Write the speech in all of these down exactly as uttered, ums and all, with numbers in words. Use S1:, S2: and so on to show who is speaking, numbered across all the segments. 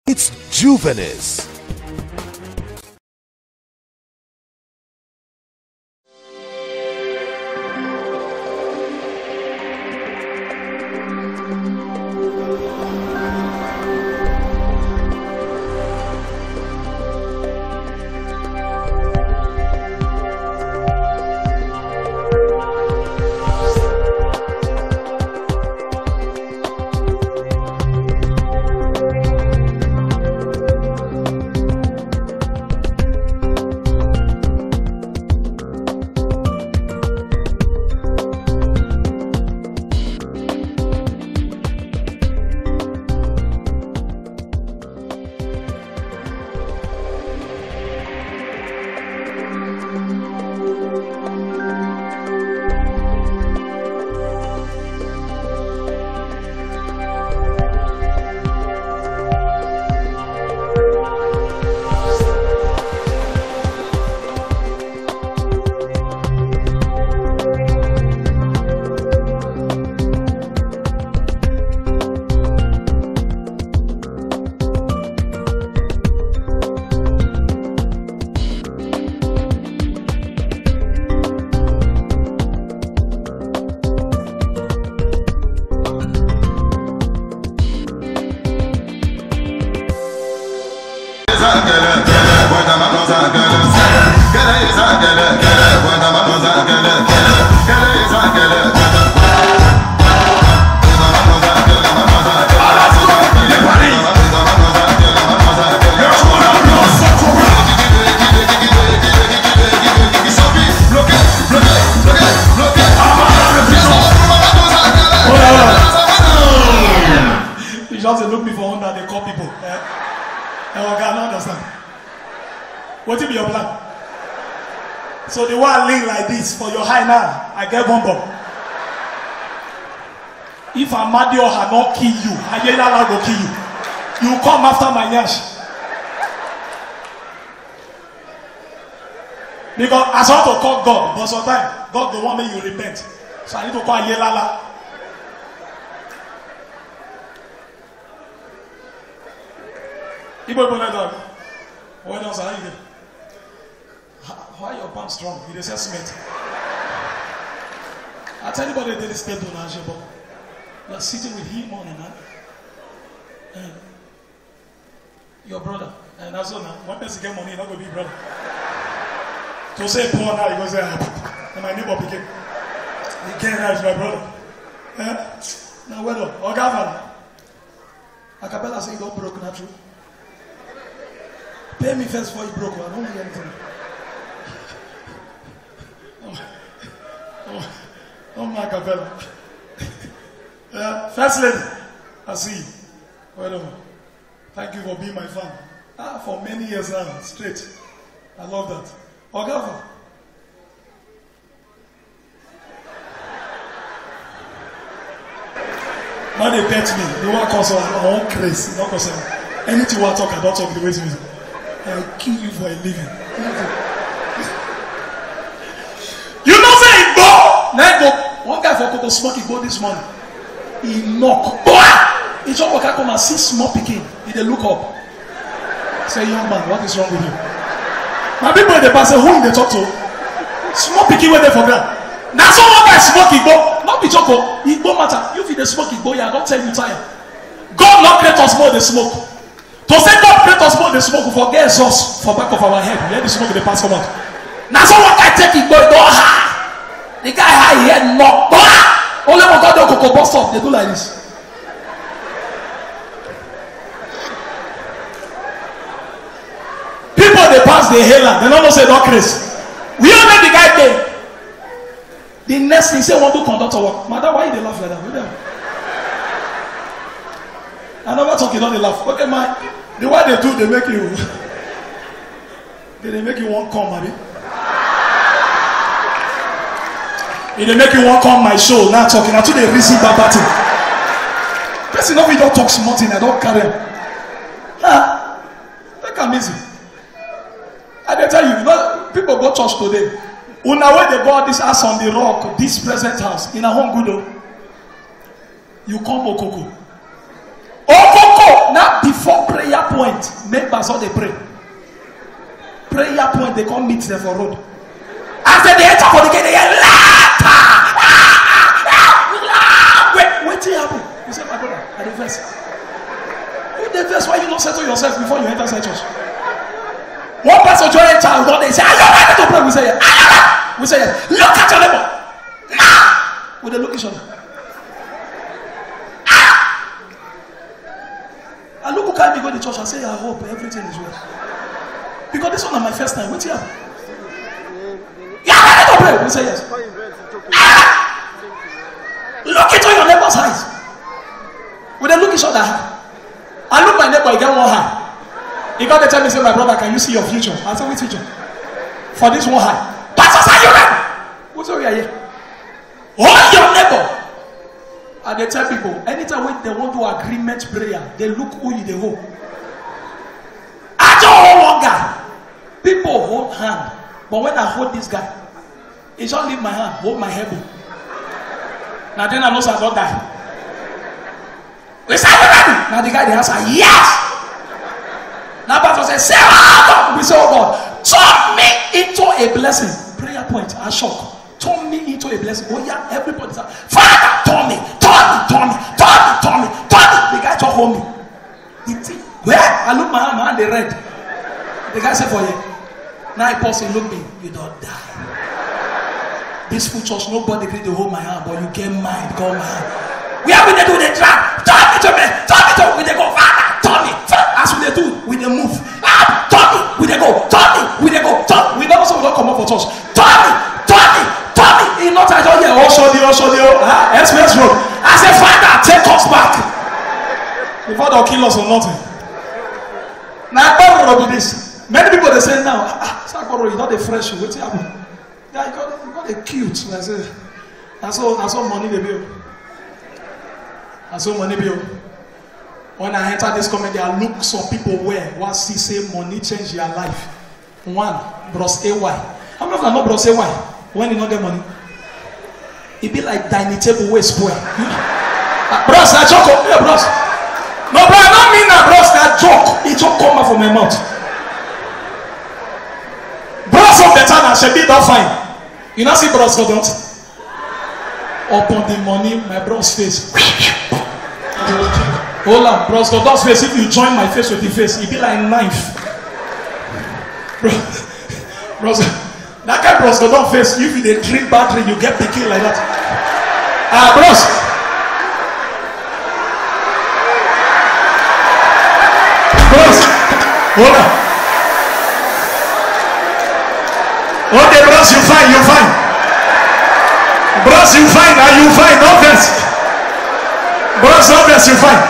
S1: It's Juvenis.
S2: Look me for under, they call people. Eh? And I don't understand. What will be your plan? So the one link like this for your high now, I get one bomb. If Amadio had not kill you, Ayela will kill you. You come after my nyash. Because I want to call God, but sometimes God don't want me you repent. So I need to call Ayela. People don't know. What else are you doing? Why your palm strong? You just cement. I tell anybody that is stable now, you are sitting with him on and on. And your brother. And that's all now. One person get money, not going to be brother. To say poor now, he goes there. And my neighbor became. He came now, is my brother. Eh? Now, well done. Or governor. Acapella say, don't broke, not true. Pay me first before you broke. I don't want anything. Oh, oh, oh my Capella. uh, first lady, I see you. Well done. Thank you for being my fan. Ah, for many years now, straight. I love that. Ogava. Now they pet me. They want to console. I want crazy. Not console. Anything I talk, I don't talk the way to me. I'll kill you for a living. You know say he go. Now go. One guy for Coco smoke, he go this morning. He knock. He just walk out come and see small picking. He dey look up. Say, young man, what is wrong with you? Now people in the past say, who in the talk to? Small picking where they for ground. Now so one guy smoke, he go. Not be choco. He go matter. You feel the smoke, he go. Yeah, don't tell you tire. God not create us more the smoke. To say God create us more the smoke, we forget us for back of our head. Let the smoke the pass come out. Now so one guy take it, go, go high. The guy high here, no. Only one God don't go bust up. They do like this. People they pass the hailer, they don't know say don't crazy. We all know the guy there. The next thing say want to conduct a work. Madam, why you they laugh like that? I never talk, you don't laugh. Okay, man. The way they do, they make you. They make you want come, Abi. If they make you want come my show, now talking until they receive that battle. Person of you don't talk smart thing, I don't carry them. Nah, take am easy. I dey tell you, you know, people go church today. Una way they go this house on the rock, this present house, in a home good. You come Okoko. Okoko, now before prayer point. point, members all they pray. Prayer point, they come meet them for road. After they enter for the gate, they get laughter. Wait, wait till you happen. You say, my brother, I the verse. You the verse why you not settle yourself before you enter inside church. One person join a child, they say, are you ready to pray? We say, yes. We say, yes. Look at your neighbor. Now, with the look each other. I look who carry me go to church and say, I hope everything is well. Because this one is my first time. Wait here. You are ready to pray? We say yes. Ah! Look into your neighbor's eyes. We then look each other. I look my neighbor, I get one hand. He got to tell me, say, my brother, can you see your future? I said, which future? For this one hand. Pastors, are you ready? What's over here? Hold your neighbor. And they tell people, anytime when they want to do agreement prayer, they look who you they hold. I don't hold one guy. People hold hand. But when I hold this guy, he just leave my hand, hold my elbow. Now then I know I don't die. We say, are you ready? Now the guy they answer, yes. Now pastor says, say, oh God. We say, oh God, turn me into a blessing. Prayer point, I shock. Turn me into a blessing. Oh yeah, everybody say, Father, turn me, turn me, turn me, turn me, turn me, turn me. The guy just hold me. Where? I look my hand, my hand they red. The guy said for you. Now I pause and look me. You don't die. This full church, nobody agreed to hold my hand, but you get mine, call my hand. We have been do the drag. Turn me to me, turn me to me. We they go, Father, turn me. As we they do, we they move. Ah, turn me, we they go, turn me, we they go, turn. We don't also don't come up for church. Turn me, turn me. He not I don't hear oh show the oh show the oh express road. I say, Father, take us back. Before they'll kill us or nothing. Now I will be this. Many people they say now, ah, Sakoro, you not the fresh. What's happening? Yeah, you got you got a cute. I say, I saw I saw money the bill. I saw money bill. When I enter this comedy, I look some people where once he say money change your life. One, bros A Y. How many of them know bros A Y? When you not get money, it be like dining table waste spoil. uh, bros, that joke, yeah, bros. No, bro, I don't mean that, bros. That joke, it just come out from my mouth. Bros of the town, I should be that fine. You know, see, bros go don't. Upon the money, my bros face. Hold on, bros go don't face. If you join my face with the face, it be like knife. Bro, bros. That kind of bros go don't face. If you they drink battery, you get picky like that. Ah, uh, bros. Bros, hold on. Okay, bros, you fine, you fine. Bros, you fine, are you fine? No vex. Bros, no vex, you fine.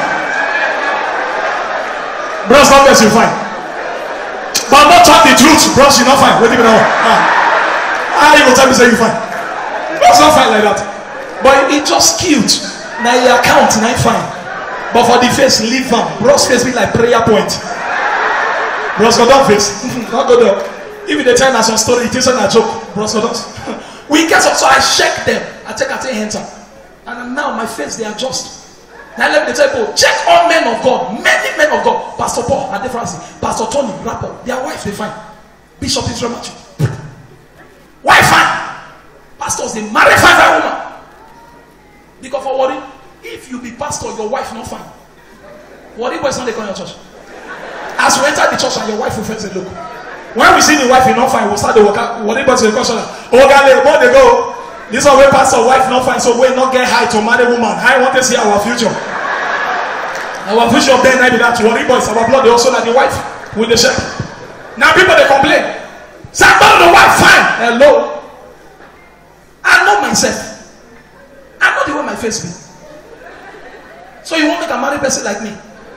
S2: Bros, no vex, you fine. But not talk the truth, bros, you not fine. What do you know? Ah. Ah, you will tell me say you fine. It's not fine like that. But it just cute. Now your account, not fine. But for the face, leave them. Bros face be like prayer point. Bros go down face. Not go there. If they tell us some story, it isn't a joke. Bros go down. We get up, so I shake them. I take a take enter. And now my face they adjust. Now let me tell you, check all men of God, many men of God. Pastor Paul, Ade Francis, Pastor Tony, Rapper, their wife they find. Bishop Israel Matthew. Why fine? Pastors they marry five five woman. Because for worry, if you be pastor, your wife not fine. Worry boys not they come your church. As we enter the church and your wife will first say, look. When we see the wife is not fine, we'll start the work out. Worry boys will question. Oh God, where they go? This is where pastor wife not fine, so we not get high to marry woman. I want to see our future. Our future then I be that worry boys, our blood they also like the wife with the share. Now people they complain. Somebody the wife fine. Hello. I know myself. I know the way my face be. So you want me to marry a person like me?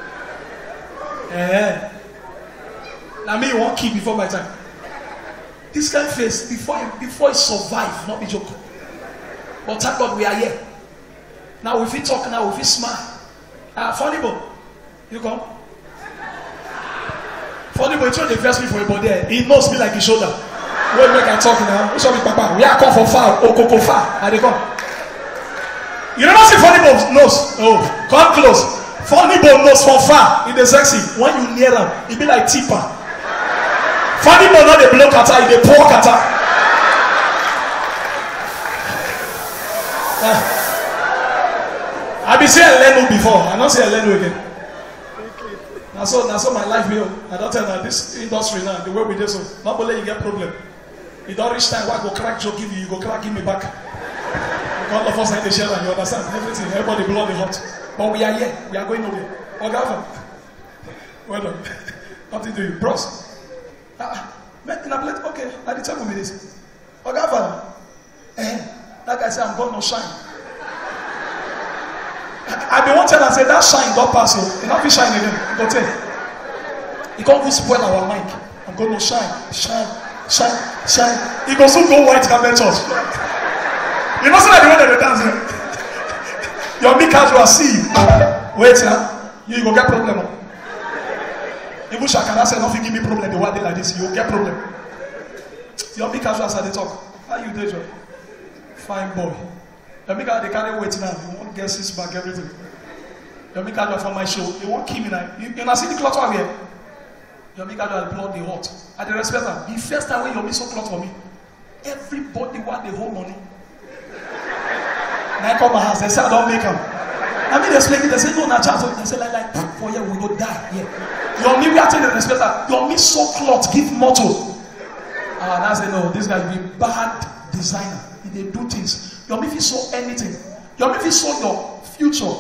S2: Eh. Now me you want key before my time. This kind of face before it, before it survive, not be joke. But thank God we are here. Now if we talk now, if we smile. Ah, uh, funny boy. You come. Funny boy, try to verse me for a body. He knows me like his shoulder. Wait, make I talk now. What's up with Papa? We are come for far. Oh, Coco far. How they come? You never see funny boy nose. Oh, come close. Funny bone knows from far in the sexy. When you near them, it be like tipper. Funny bone not the blow cutter, it the poor cutter. Uh, I be saying Leno before. I don't say Leno again. Now so, now so my life here. I don't tell that this industry now, the way we do so. Not only you get problem. You don't reach time, why go crack joke give you, you go crack give me back. All of us are in the share and you understand everything. Everybody blow the hot. But we are here. We are going nowhere. Ogava. Well done. Nothing to you. Bros. Ah, in a plate. Okay. I did tell me this. Ogava. Eh. That guy said I'm going to shine. I've been wanting to say that shine don't pass. You not be shine again. Go tell. You can't spoil our mind. I'm going to shine. Shine. Shine. Shine. He goes to go white cabinet church. You know, so that the way that they dance here. Your big casual see. Wait, huh? You, you go get problem. Even Shakara said, nothing give me problem. The way they like this, you will get problem. Your big casual said, they talk. How you do, Joe? Fine boy. Your big casual, they carry weight now. You won't get six back, everything. Your big casual for my show, you won't kill me now. You, you know, see the cloth over here? Your big casual applaud the hot. I dey respect them. The first time when you be so close for me, everybody want the whole money. I come my house, they say I don't make them. I mean, they explain it, they say no, not chance. They say like, like for you, we go die. Yeah. Your me, we are telling the respect that your me so cloth, give motto. Ah, and I say no, this guy be bad designer. He they do things. Your me, if you saw anything, your me, if you saw your future.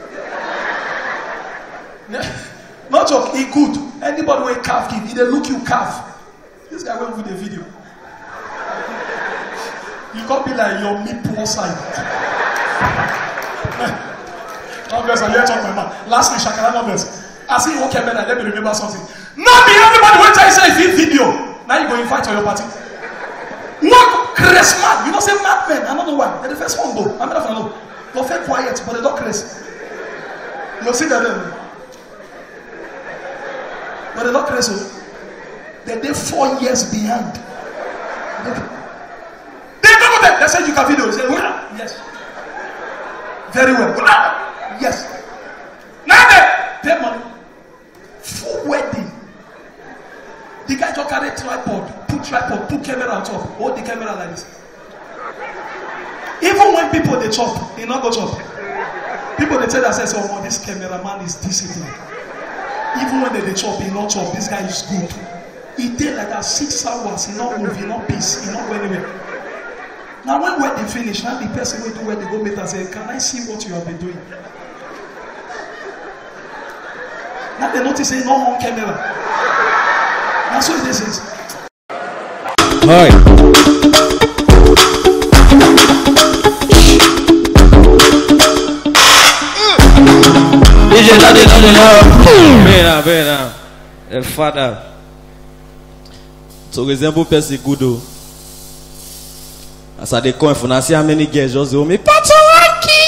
S2: Not joke, he good. Anybody will carve give, he they look you carve. This guy went with the video. You can't be like your me poor side. Numbers, I let talk my man. Lastly, Shakara numbers. I see you okay, man. Let me remember something. Not be everybody when I say if video. Now you go and fight on your party. Not crazy man. You don't say mad men. I don't know why. They're the first one go. I'm not gonna know. They're very quiet, but they don't crazy. You see that then. But they're not crazy. They're they four years behind. They go there. They say you can video. They say, yes. Very well. Yes. Now they pay money. Full wedding. The guy just carry tripod, put tripod, put camera on top, hold the camera like this. Even when people they chop, they not go chop. People they tell themselves, oh, this cameraman is disciplined. Even when they, they chop, he not chop. This guy is good. He did like that six hours. He not move, he not peace, he not go anywhere. Now when when they finish, now the person will do where they go meet and say, can I see what you have been doing? Now they notice say no on camera. That's what this is.
S1: Hi. Bena, bena. The father. To resemble person good though. As I dey come, if I see how many girls just go me, Patriarchy!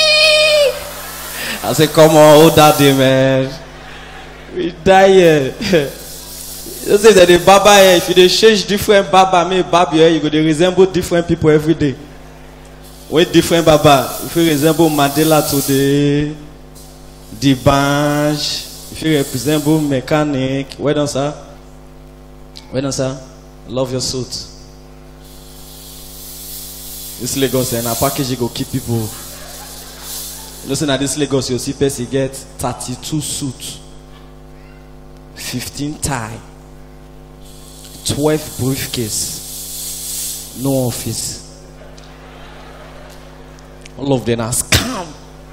S1: I say, come on, hold that day, man. We die here. You say that the baba here, if you dey change different baba, me baba here, you go dey resemble different people every day. With different baba, if you resemble Mandela today, the Banj, if you resemble mechanic, well done, sir. Well done, sir. Love your suit. This Lagos and a package you go keep people. You know, say na this Lagos you see person get thirty-two suits, fifteen tie, twelve briefcase, no office. All of them are scam.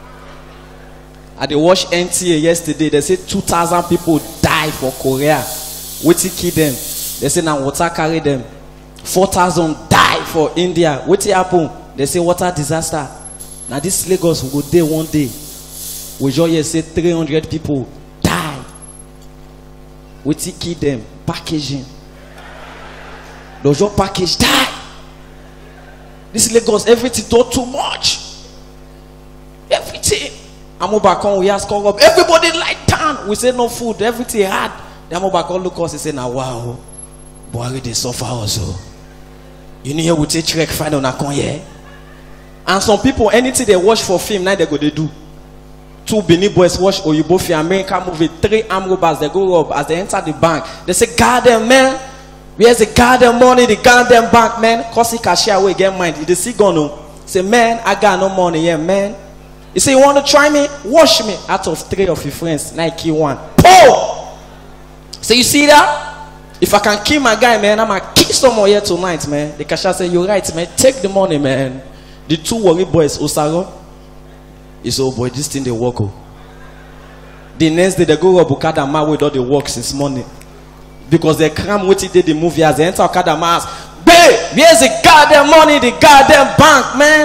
S1: I dey watch N T A yesterday. They say two thousand people die for Korea. Wetin kill them? They say now water carry them. Four thousand die for India. Wetin happen? They say water disaster. Now this Lagos will go there one day. We just hear say three hundred people die. Wetin kill them? Packaging. They just package die. This Lagos, everything do too much. Everything. I'm back on, we ask call up. Everybody like down. We say no food, everything hard. Then I'm back on, look us and say, now wow, boy, they suffer also. You know, we take trek find on a con here. And some people, anything they watch for film, now they go they do. Two Benin boys watch Oyibo fi American movie. Three armed robbers, they go rob. As they enter the bank, they say, "Goddamn man, where's the goddamn money? The goddamn bank, man." Cause he cashier away get mind. He see gone. Say, "Man, I got no money here, man." He say, "You want to try me? Wash me." Out of three of your friends, Nike one. Pow! So you see that? If I can kill my guy, man, I'm gonna kill someone here tonight, man. The cashier say, "You're right, man. Take the money, man." The two worry boys, Osaro. He say, "Oh boy, this thing they work." Oh. The next day they go rob Okadama with all the work since morning. Because they cram what he did the movie as they enter Okadama house. Babe, here's the goddamn money, the goddamn bank, man.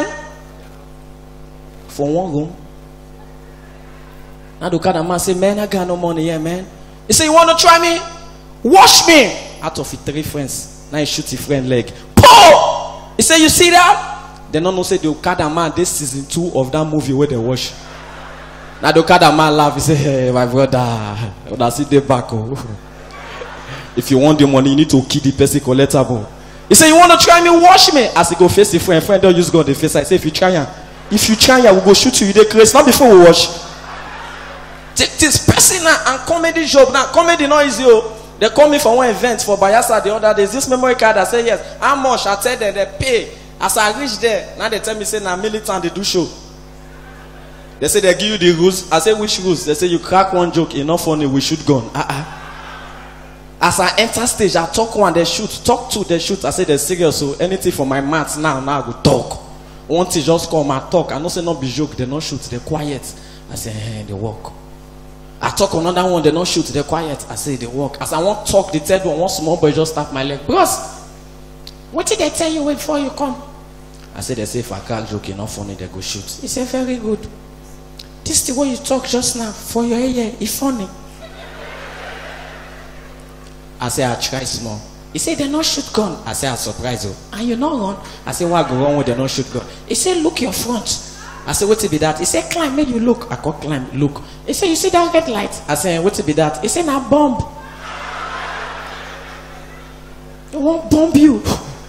S1: For one room. Now the Okadama say, "Man, I got no money here, man." He say, "You want to try me? Wash me." Out of his three friends. Now he shoot his friend leg. Pow! He say, "You see that?" They don't know say the Okada man this season two of that movie where they wash. Now the Okada man laugh. He say, "Hey, my brother, that's it. They back. Oh. If you want the money, you need to kill the person collectible." He say, "You want to try me? Wash me." As he go face the friend, friend don't use gun the face. I say, "If you try, if you try, we go shoot you. You dey crazy. Not before we wash." This personal and comedy job now. Comedy not easy. Oh. They call me for one event for Bayelsa the other day. This memory card, I say yes. How much? I tell them they pay. As I reach there, now they tell me say na militant they do show. They say they give you the rules. I say which rules? They say you crack one joke, enough funny, we shoot gun. Uh-uh. As I enter stage, I talk one, they shoot. Talk two, they shoot. I say they're serious. So anything for my maths now, now I go talk. One thing just come and talk. I don't say not be joke, they not shoot, they're quiet. I say, hey, they walk. I talk another one, they not shoot, they're quiet. I say they walk. As I want to talk, the third one, one small boy just tap my leg. Bros, what did they tell you before you come? I said, they say if I crack joke enough funny, they go shoot. He said, very good. This is the way you talk just now. For your ear, it's funny. I said, I try small. He said, they not shoot gun. I said, I surprise you. And you not run? I said, what go wrong with they not shoot gun? He said, look your front. I said, what to be that? He said, climb, make you look. I call climb, look. He said, you see that red light? I said, what to be that? He said, now bomb. I won't bomb you.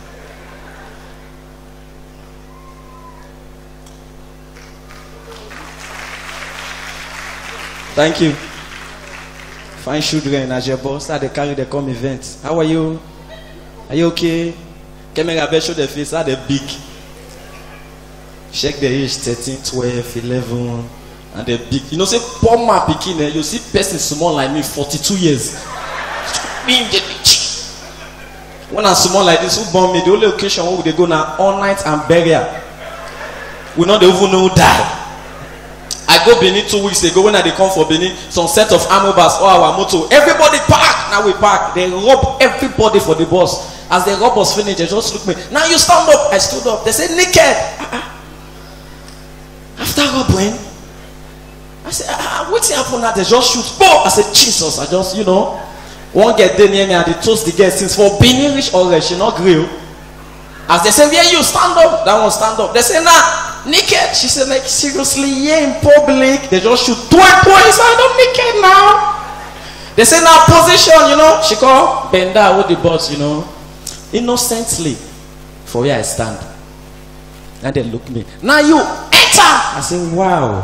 S1: Thank you. Fine children as your boss. How they carry the come event. How are you? Are you okay? Camera show the face. How they big. Check the age thirteen, twelve, eleven. And they big. You know, say poor man picking. You see person small like me, forty-two years. When I'm small like this, who born me? The only occasion where they go now all night and burial. We not even know die. I go Benin two weeks ago when I they come for Benin, some set of armor bus or our motor. Everybody park. Now we park. They rob everybody for the bus. As they rob us finish, they just look me. Now you stand up. I stood up. They say naked. Uh-uh. After robbing, I said, ah, what's happened now? They just shoot. Boom! I said, Jesus. I just, you know, won't get there near me and they toast the girl since for Benin rich or she not grill. As they say, where you stand up? That one stand up. They say, nah. Naked. She said, like, seriously, yeah, in public. They just shoot twelve points. I don't naked now. They say, now position, you know. She call Benda with the boss, you know. Innocently. For where I stand. And they look me. Now you enter. I say, wow.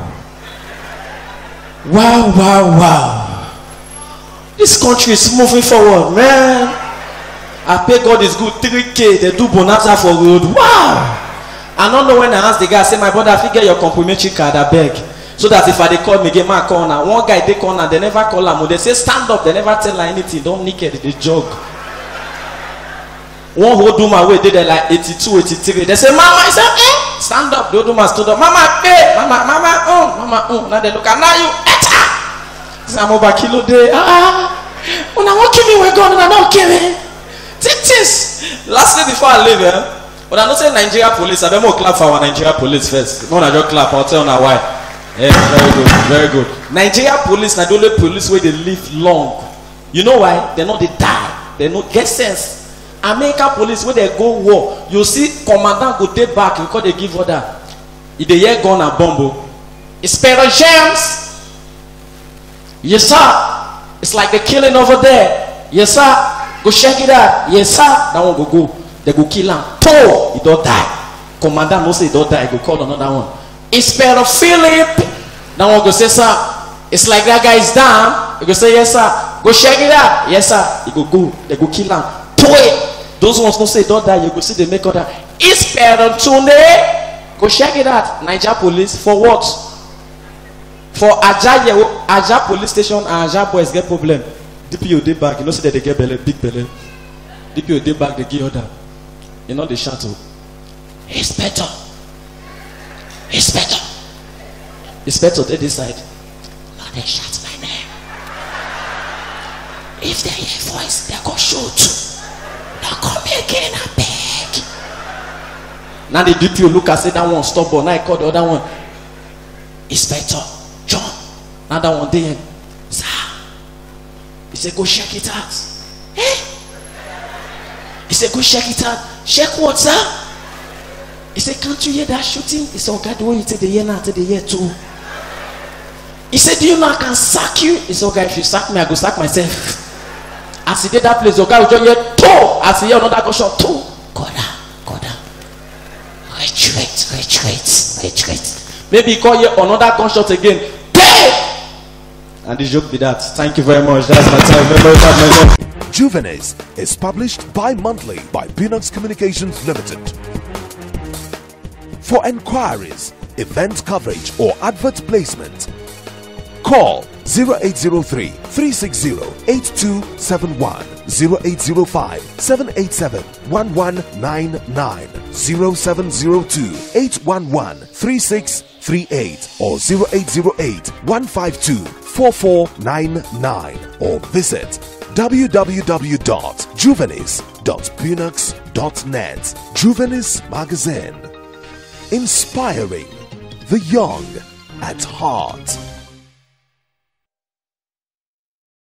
S1: Wow, wow, wow. This country is moving forward, man. I pay God is good. three K. They do bonanza for road. Wow. I don't know when I ask the guy, I say, my brother, if you get your complimentary card, I beg. So that if I they call me, get my corner. One guy they corner, they never call him. They say stand up, they never tell her anything. Don't naked, they jog. One whole do my way, they they like eighty-two, eighty-three. They say, Mama, I say, eh? Stand up. The other man stood up. Mama, pay. Mama, Mama, oh, Mama, oh. Now they look at now you enter. I'm over kilo day. Ah, when I won't kill me, we're going, I don't kill me. Take this. Lastly, before I leave, eh? But I don't say Nigeria police. I better more clap for our Nigeria police first. No, I just clap. I'll tell you now why. Yeah, very good, very good. Nigeria police, not the only police where they live long. You know why? They know they die. They know get sense. American police where they go war. You see, commandant go take back because they give order. If they hear gun and bomb, Inspector James. Yes, sir. It's like the killing over there. Yes, sir. Go check it out. Yes, sir. That one go go. They go kill him. Poor, he don't die. Commandant no say he don't die. He go call another one. Inspector Philip. Now one go say, sir, it's like that guy is down. You go say, yes, sir. Go check it out. Yes, sir. You go go. They go kill him. Those ones don't say don't die. You go see they make other. It's Perotune. Go check it out. Niger police for what? For Aja, Aja police station and Aja boys get problem. D P O dey back. You know, see that they get belly, big belly. D P O dey back, they give order. You know, they shout, it's better. It's better. It's better they decide. Now they shout my name. If they hear voice, they go shoot. Now come again, I beg. Now the D P O look and say that one stop, but now I call the other one. It's better. John. Now that one day, sir. He said, go check it out. Eh? He said, go check it out. Check what, sir? He said, can't you hear that shooting? He said, okay, the way you take the year now, take the year too. He said, do you know I can sack you? He said, okay, if you sack me, I go sack myself. As he did that place, the guy will just hear two. As he hear another gunshot, two. Go down, go down. Retreat, retreat, retreat. Maybe he call you another gunshot again. Dead! And the joke be that. Thank you very much. That's my time. Remember that, my name.
S3: Juvenis is published bi-monthly by Bunox Communications Limited. For enquiries, event coverage or advert placement, call zero eight zero three, three six zero, eight two seven one, zero eight zero five, seven eight seven, one one nine nine, zero seven zero two, eight one one, three six three eight or zero eight zero eight, one five two, four four nine nine or visit w w w dot juvenis dot bunox dot net. Juvenis Magazine, inspiring the young at heart.